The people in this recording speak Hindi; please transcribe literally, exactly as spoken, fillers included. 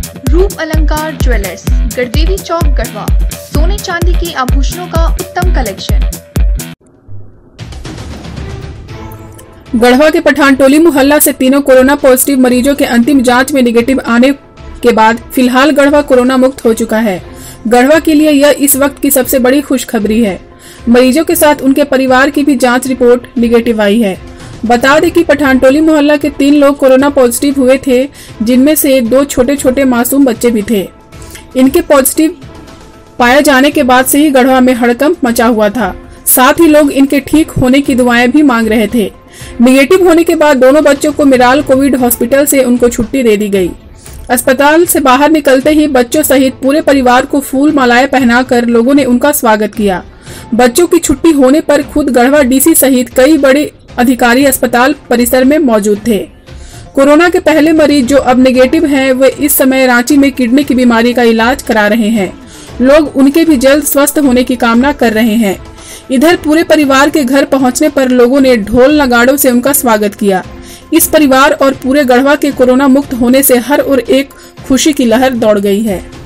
रूप अलंकार ज्वेलर्स, गढ़देवी चौक, गढ़वा। सोने चांदी के आभूषणों का उत्तम कलेक्शन। गढ़वा के पठानटोली मोहल्ला से तीनों कोरोना पॉजिटिव मरीजों के अंतिम जांच में निगेटिव आने के बाद फिलहाल गढ़वा कोरोना मुक्त हो चुका है। गढ़वा के लिए यह इस वक्त की सबसे बड़ी खुशखबरी है। मरीजों के साथ उनके परिवार की भी जांच रिपोर्ट निगेटिव आई है। बता दें कि पठानटोली मोहल्ला के तीन लोग कोरोना पॉजिटिव हुए थे, जिनमें से दो छोटे छोटे मासूम बच्चे भी थे। इनके पॉजिटिव पाए जाने के बाद से ही गढ़वा में हड़कंप मचा हुआ था। साथ ही लोग इनके ठीक होने की दुआएं भी मांग रहे थे। निगेटिव होने के बाद दोनों बच्चों को मिराल कोविड हॉस्पिटल से उनको छुट्टी दे दी गई। अस्पताल से बाहर निकलते ही बच्चों सहित पूरे परिवार को फूल मालाएं पहनाकर लोगों ने उनका स्वागत किया। बच्चों की छुट्टी होने पर खुद गढ़वा डीसी सहित कई बड़े अधिकारी अस्पताल परिसर में मौजूद थे। कोरोना के पहले मरीज जो अब नेगेटिव हैं, वे इस समय रांची में किडनी की बीमारी का इलाज करा रहे हैं। लोग उनके भी जल्द स्वस्थ होने की कामना कर रहे हैं। इधर पूरे परिवार के घर पहुंचने पर लोगों ने ढोल नगाड़ों से उनका स्वागत किया। इस परिवार और पूरे गढ़वा के कोरोना मुक्त होने से हर ओर एक खुशी की लहर दौड़ गई है।